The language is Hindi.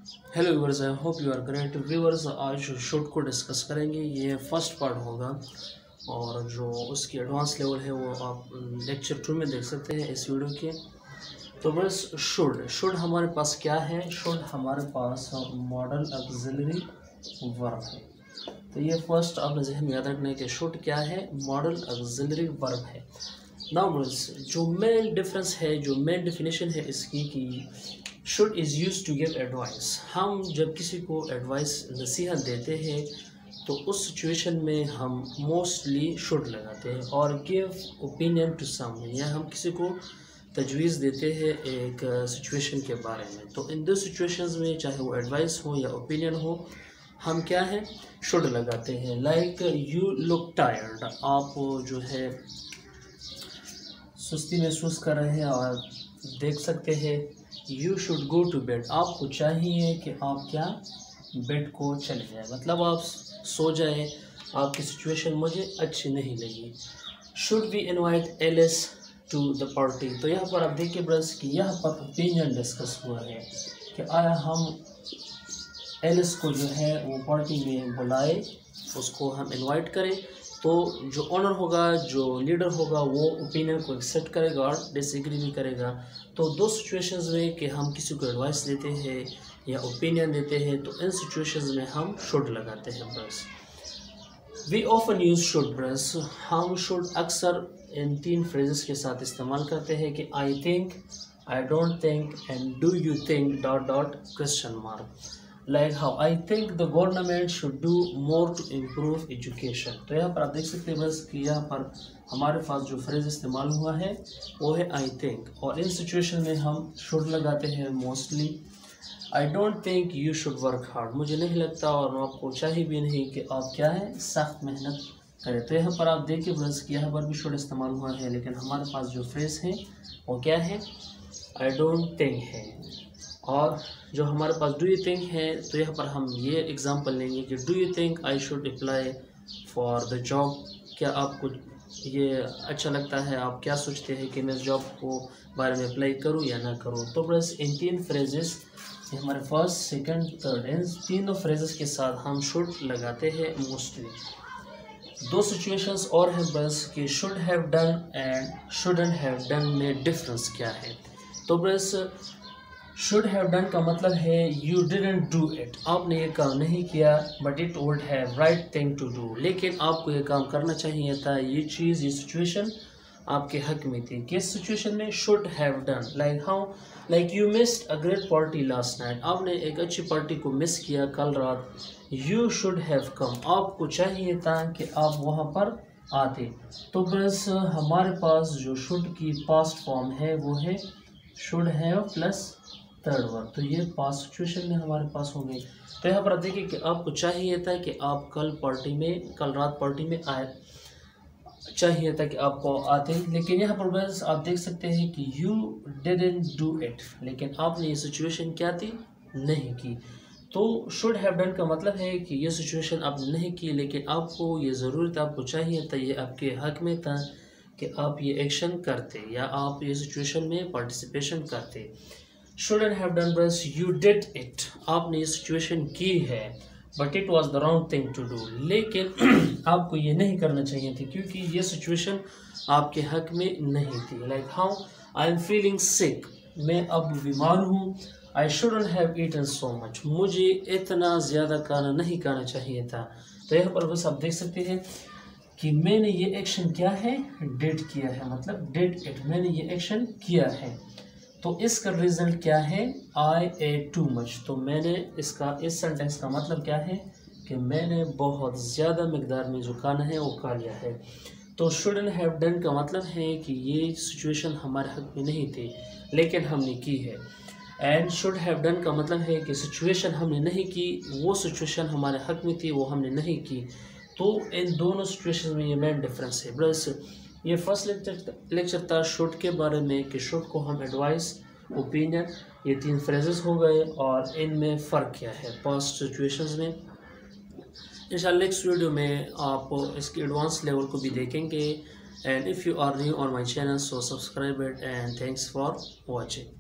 Hello viewers, I hope you are great. Viewers, आज शुड को डिस्कस करेंगे। ये फर्स्ट पार्ट होगा और जो उसकी एडवांस लेवल है वो आप लेक्चर 2 में देख सकते हैं इस वीडियो के। तो बस शुड हमारे पास क्या है? शुड हमारे पास मॉडल ऑक्सिलरी वर्ब है। तो ये फर्स्ट आपने जहन में याद रखना है कि शुड क्या है? मॉडल ऑक्सिलरी वर्ब है। नाउ बस जो मेन डिफरेंस है, जो मेन डेफिनेशन है इसकी कि should is use to give advice. हम जब किसी को एडवाइस नसीहत देते हैं तो उस सिचुएशन में हम मोस्टली शुड लगाते हैं। और गिव ओपिनियन टू समवन, या हम किसी को तजवीज़ देते हैं एक सिचुएशन के बारे में। तो इन दो सिचुएशंस में, चाहे वो एडवाइस हो या ओपिनियन हो, हम क्या है? शुड लगाते हैं। लाइक यू लुक टायर्ड, आप जो है सुस्ती महसूस कर रहे हैं और देख सकते हैं you should go to bed, आपको चाहिए कि आप क्या बेड को चले जाए, मतलब आप सो जाए, आपकी सिचुएशन मुझे अच्छी नहीं लगी। Should we invite Alice to the party. तो यहाँ पर आप देखिए ब्रस कि यहाँ पर ओपिनियन डिस्कस हुआ है कि आया हम एलिस को जो है वो पार्टी में बुलाए, उसको हम इनवाइट करें। तो जो ऑनर होगा, जो लीडर होगा, वो ओपिनियन को एक्सेप्ट करेगा और डिसएग्री भी करेगा। तो दो सिचुएशंस में कि हम किसी को एडवाइस देते हैं या ओपिनियन देते हैं, तो इन सिचुएशंस में हम शुड लगाते हैं ब्रस। वी ऑफन यूज शुड ब्रस। हम शुड अक्सर इन 3 फ्रेजेस के साथ इस्तेमाल करते हैं कि I think, I don't think and do you think dot dot question mark. Like how I think the government should do more to improve education. तो यहाँ पर आप देख सकते हैं बस कि यहाँ पर हमारे पास जो फ्रेज इस्तेमाल हुआ है वो है आई थिंक, और इन सिचुएशन में हम शुड लगाते हैं mostly. I don't think you should work hard, मुझे नहीं लगता और आपको चाहिए भी नहीं कि आप क्या है सख्त मेहनत करें। तो यहाँ पर आप देखिए बस कि यहाँ पर भी शुड इस्तेमाल हुआ है, लेकिन हमारे पास जो फ्रेज है वो क्या है? आई डोंट थिंक है। और जो हमारे पास डू यू थिंक है, तो यहाँ पर हम ये एग्जांपल लेंगे कि do you think I should apply for the job. क्या आपको ये अच्छा लगता है? आप क्या सोचते हैं कि मैं इस जॉब को बारे में अप्लाई करूँ या ना करूँ? तो बस इन 3 फ्रेजेस, हमारे फर्स्ट, सेकंड, थर्ड, इन तीनों फ्रेजेस के साथ हम शुड लगाते हैं मोस्टली। 2 सिचुएशंस और हैं बस कि should have done and shouldn't have done में डिफरेंस क्या है। तो बस शुड हैव डन का मतलब है यू डिडंट डू इट, आपने ये काम नहीं किया, but it would have right thing to do, लेकिन आपको ये काम करना चाहिए था। ये चीज़, ये सिचुएशन आपके हक में थी। किस सिचुएशन में? Should have done. Like how? Like you missed a great party last night, आपने एक अच्छी पार्टी को मिस किया कल रात। यू शुड हैव कम, आपको चाहिए था कि आप वहाँ पर आते। तो बस हमारे पास जो शुड की पास्ट फॉर्म है वो है should have plus third verb. तो ये पास्ट सिचुएशन में हमारे पास हो गई। तो यहाँ पर आप देखिए कि आपको चाहिए था कि आप कल रात पार्टी में आए, चाहिए था कि आपको आते, लेकिन यहाँ पर बस आप देख सकते हैं कि यू डिडंट डू इट, लेकिन आपने ये सिचुएशन क्या थी? नहीं की। तो शुड हैव डन का मतलब है कि ये सिचुएशन आपने नहीं की, लेकिन आपको ये ज़रूरत, आपको चाहिए था, ये आपके हक में था कि आप ये एक्शन करते या आप ये सिचुएशन में पार्टिसिपेशन करते। शुडंट हैव डन बस यू डिड इट, आपने ये सिचुएशन की है, but it was the wrong thing to do, लेकिन आपको ये नहीं करना चाहिए थी क्योंकि ये सिचुएशन आपके हक में नहीं थी। Like how? I am feeling sick, मैं अब बीमार हूँ। I shouldn't have eaten so much, मुझे इतना ज़्यादा खाना नहीं खाना चाहिए था। तो यहाँ पर बस आप देख सकते हैं कि मैंने ये एक्शन क्या है? डिड किया है, मतलब डिड इट, मैंने ये एक्शन किया है। तो इसका रिजल्ट क्या है? I ate too much. तो मैंने इस सेंटेंस का मतलब क्या है कि मैंने बहुत ज़्यादा मकदार में जो खाना है वो खा लिया है। तो शुडंट हैव डन का मतलब है कि ये सिचुएशन हमारे हक में नहीं थी, लेकिन हमने की है। एंड शुड हैव डन का मतलब है कि सिचुएशन हमने नहीं की, वो सिचुएशन हमारे हक में थी, वो हमने नहीं की। तो इन दोनों सिचुएशन में ये मेन डिफरेंस है। बस ये फर्स्ट लेक्चर था शुड के बारे में कि शुड को हम एडवाइस, ओपिनियन, ये 3 फ्रेजेस हो गए और इनमें फ़र्क क्या है पास्ट सिचुएशंस में। इंशाल्लाह नेक्स्ट वीडियो में आप इसकी एडवांस लेवल को भी देखेंगे। And if you are new on my channel, so subscribe it and thanks for watching.